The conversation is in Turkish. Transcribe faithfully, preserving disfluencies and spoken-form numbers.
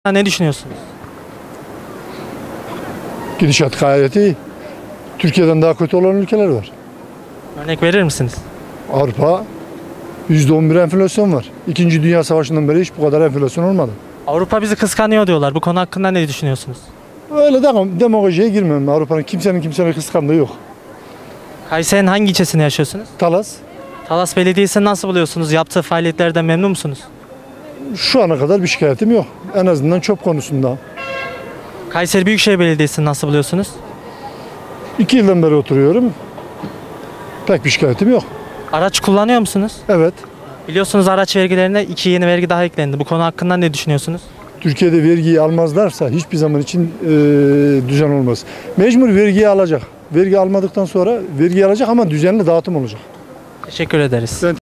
Ne düşünüyorsunuz? Gidişat gayet iyi. Türkiye'den daha kötü olan ülkeler var. Örnek verir misiniz? Avrupa yüzde on bir enflasyon var. İkinci Dünya Savaşı'ndan beri hiç bu kadar enflasyon olmadı. Avrupa bizi kıskanıyor diyorlar. Bu konu hakkında ne düşünüyorsunuz? Öyle de demagojiye girmem. Avrupa'nın kimsenin kimsenin kıskandığı yok. Kayseri'nin hangi ilçesinde yaşıyorsunuz? Talas Talas Belediyesi'ni nasıl buluyorsunuz? Yaptığı faaliyetlerden memnun musunuz? şu ana kadar bir şikayetim yok. En azından çöp konusunda. Kayseri Büyükşehir Belediyesi'ni nasıl buluyorsunuz? İki yıldan beri oturuyorum. Pek bir şikayetim yok. Araç kullanıyor musunuz? Evet. Biliyorsunuz araç vergilerine iki yeni vergi daha eklendi. Bu konu hakkında ne düşünüyorsunuz? Türkiye'de vergiyi almazlarsa hiçbir zaman için e, düzen olmaz. Mecbur vergiyi alacak. Vergi almadıktan sonra vergi alacak ama düzenli dağıtım olacak. Teşekkür ederiz. Ben